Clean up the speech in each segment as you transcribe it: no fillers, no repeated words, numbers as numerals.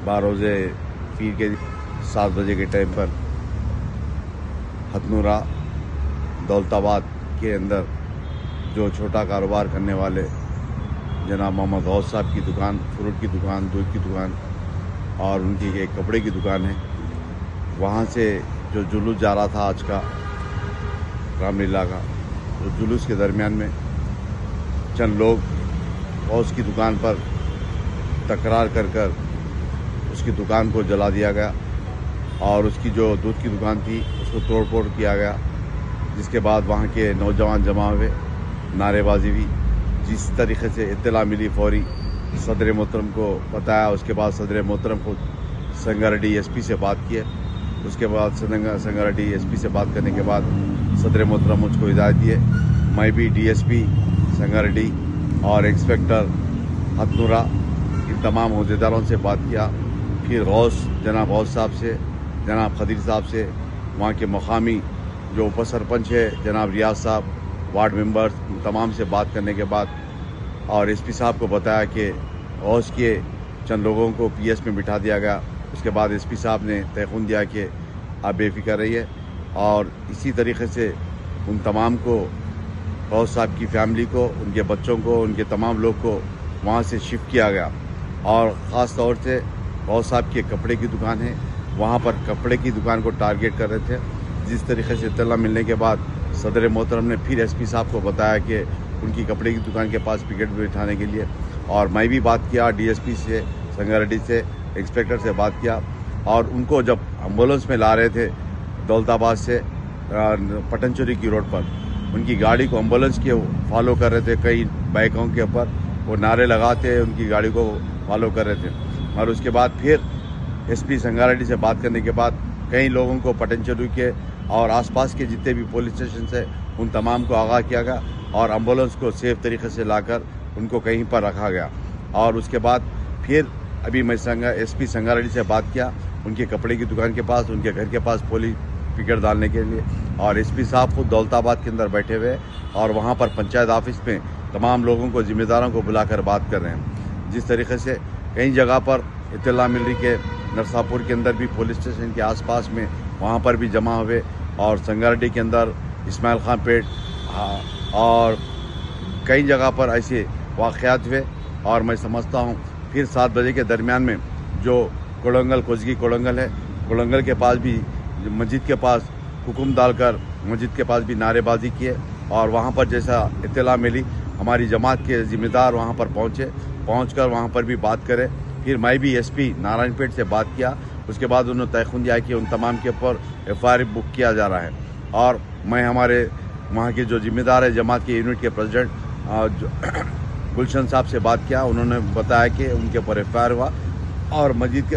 12 पीर के 7 बजे के टाइम पर हथनूरा दौलताबाद के अंदर जो छोटा कारोबार करने वाले जनाब मोहम्मद गौस साहब की दुकान, फ्रूट की दुकान, दूध की दुकान और उनकी एक कपड़े की दुकान है, वहाँ से जो जुलूस जा रहा था आज का रामलीला का, तो जुलूस के दरमियान में चंद लोग गौस की दुकान पर तकरार कर उसकी दुकान को जला दिया गया और उसकी जो दूध की दुकान थी उसको तोड़ फोड़ किया गया, जिसके बाद वहाँ के नौजवान जमा हुए, नारेबाजी हुई। जिस तरीके से इत्तला मिली फौरी सदर मोहतरम को बताया, उसके बाद सदर मोहतरम को संगारेड्डी एसपी से बात किए। उसके बाद संगारेड्डी एसपी से बात करने के बाद सदर मोहतरम मुझको हिदायत दिए। मैं भी डीएसपी संगारेड्डी और इंस्पेक्टर हथनूरा इन तमाम अहदेदारों से बात किया। फिर जनाब गौस साहब से, जनाब खदीर साहब से, वहाँ के मकामी जो उप सरपंच है जनाब रियाज साहब, वार्ड मेंबर्स, इन तमाम से बात करने के बाद और एसपी साहब को बताया कि गौस के चंद लोगों को पीएस में बिठा दिया गया। उसके बाद एसपी साहब ने तयख़ुन दिया कि आप बेफिक्र रहिए और इसी तरीके से उन तमाम को, गौस साहब की फैमिली को, उनके बच्चों को, उनके तमाम लोग को वहाँ से शिफ्ट किया गया। और ख़ास तौर से गौस साहब के कपड़े की दुकान है, वहाँ पर कपड़े की दुकान को टारगेट कर रहे थे। जिस तरीके से इत्तला मिलने के बाद सदर मोहतरम ने फिर एसपी साहब को बताया कि उनकी कपड़े की दुकान के पास पिकेट बिठाने के लिए, और मैं भी बात किया डीएसपी से, संगारेड्डी से, इंस्पेक्टर से बात किया। और उनको जब एम्बुलेंस में ला रहे थे दौलताबाद से पटनचोरी की रोड पर, उनकी गाड़ी को एम्बुलेंस के फॉलो कर रहे थे, कई बाइकों के ऊपर वो नारे लगाते उनकी गाड़ी को फॉलो कर रहे थे। और उसके बाद फिर एसपी संगारेड्डी से बात करने के बाद कई लोगों को पटनचोरी के और आसपास के जितने भी पुलिस स्टेशन है उन तमाम को आगाह किया गया और एम्बुलेंस को सेफ तरीके से लाकर उनको कहीं पर रखा गया। और उसके बाद फिर अभी मैं एसपी संगारेड्डी से बात किया उनके कपड़े की दुकान के पास, उनके घर के पास पुलिस पिकेट डालने के लिए, और एसपी साहब खुद दौलताबाद के अंदर बैठे हुए और वहाँ पर पंचायत ऑफिस में तमाम लोगों को, जिम्मेदारों को बुलाकर बात कर रहे हैं। जिस तरीके से कई जगह पर इत्तला मिल रही कि नरसापुर के अंदर भी पुलिस स्टेशन के आसपास में वहाँ पर भी जमा हुए और संगारेड्डी के अंदर इस्माइल खान पेट और कई जगह पर ऐसे वाक़यात हुए। और मैं समझता हूँ फिर 7 बजे के दरमियान में जो कोड़ंगल, कोजगी कोड़ंगल है, कोड़ंगल के पास भी मस्जिद के पास हुक्म डालकर मस्जिद के पास भी नारेबाजी किए और वहाँ पर जैसा इत्तला मिली हमारी जमात के ज़िम्मेदार वहाँ पर पहुँचकर वहाँ पर भी बात करें। फिर मैं भी एसपी नारायणपेट से बात किया। उसके बाद उन्होंने तयख़ुन दिया कि उन तमाम के ऊपर एफआईआर बुक किया जा रहा है। और मैं हमारे वहाँ के जो जिम्मेदार है जमात के यूनिट के प्रेसिडेंट गुलशन साहब से बात किया। उन्होंने बताया कि उनके ऊपर एफआईआर हुआ और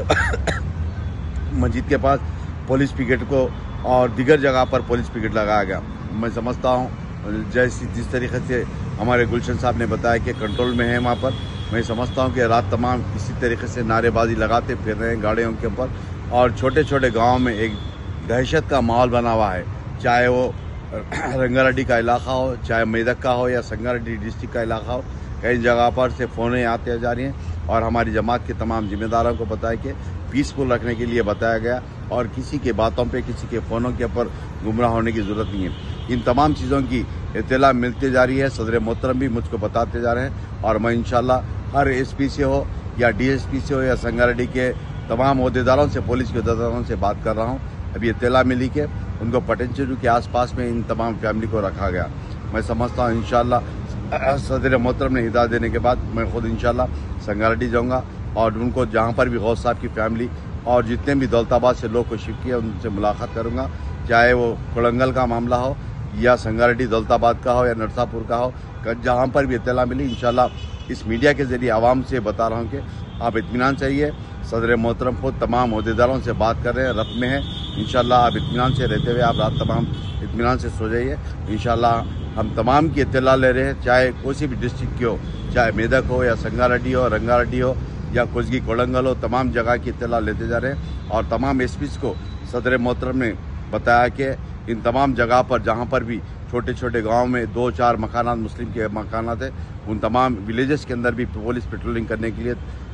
मस्जिद के पास पुलिस पिकेट को और दीगर जगह पर पुलिस पिकेट लगाया गया। मैं समझता हूँ जिस तरीके से हमारे गुलशन साहब ने बताया कि कंट्रोल में है वहाँ पर, मैं समझता हूँ कि रात तमाम इसी तरीके से नारेबाजी लगाते फिर रहे हैं गाड़ियों के ऊपर और छोटे छोटे गाँव में एक दहशत का माहौल बना हुआ है, चाहे वो रंगारेड्डी का इलाका हो, चाहे मेदक का हो या संगारेड्डी डिस्ट्रिक्ट का इलाका हो। कई जगह पर से फ़ोनें आते जा रही हैं और हमारी जमात के तमाम जिम्मेदारों को बताया कि पीसफुल रखने के लिए बताया गया और किसी के बातों पे, किसी के फ़ोनों के ऊपर गुमराह होने की ज़रूरत नहीं है। इन तमाम चीज़ों की इत्तला मिलती जा रही है, सदर मोहतरम भी मुझको बताते जा रहे हैं और मैं इंशाल्लाह हर एसपी से हो या डीएसपी से हो या संगारेड्डी के तमाम अहदेदारों से, पुलिस के अहदेदारों से बात कर रहा हूँ। अभी इत्तला मिली कि उनको पटनचेरू के आसपास में इन तमाम फैमिली को रखा गया। मैं समझता हूँ इंशाल्लाह सदर मोहतरम ने हिदायत देने के बाद मैं खुद इंशाल्लाह संगारेड्डी जाऊँगा और उनको जहाँ पर भी गौस साहब की फैमिली और जितने भी दौलताबाद से लोग को शिफ्ट किया उनसे मुलाकात करूँगा, चाहे वो कोड़ंगल का मामला हो या संगारेड्डी दौलताबाद का हो या नरसापुर का हो, जहाँ पर भी इत्तला मिली इंशाल्लाह इस मीडिया के ज़रिए आवाम से बता रहा हूँ कि आप इत्मीनान चाहिए। सदर मोहतरम खुद तमाम अहदेदारों से बात कर रहे हैं, रफ़ में है। इंशाल्लाह आप इत्मीनान से रहते हुए आप रात तमाम इत्मीनान से सो जाइए। इंशाल्लाह हम तमाम की इत्तला ले रहे हैं, चाहे कोई भी डिस्ट्रिक्ट की हो, चाहे मेदक हो या संगारेड्डी हो, रंगारेड्डी हो या कोजगी कोड़ंगल हो, तमाम जगह की इत्तला लेते जा रहे हैं। और तमाम एसपीज़ को सदर मोहतरम ने बताया कि इन तमाम जगह पर जहाँ पर भी छोटे छोटे गांव में 2-4 मकानात मुस्लिम के मकानात है, उन तमाम विलेजेस के अंदर भी पुलिस पेट्रोलिंग करने के लिए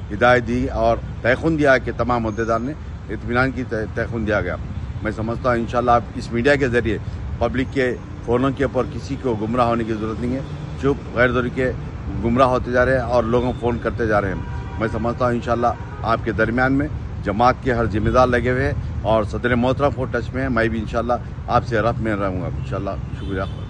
हिदायत दी और तयखुन दिया कि तमाम अहदेदार ने इत्मीनान की तयखुन दिया गया। मैं समझता हूँ इंशाल्लाह आप इस मीडिया के ज़रिए पब्लिक के फ़ोनों के ऊपर किसी को गुमराह होने की ज़रूरत नहीं है। चुप गैर ज़रूरी के गुमराह होते जा रहे हैं और लोगों को फ़ोन करते जा रहे हैं। मैं समझता हूँ इंशाल्लाह आपके दरमियान में जमात के हर जिम्मेदार लगे हुए हैं और सदर मोहतरम को टच में है। मैं भी इंशाल्लाह आपसे रब्त में रहूँगा इंशाल्लाह। शुक्रिया।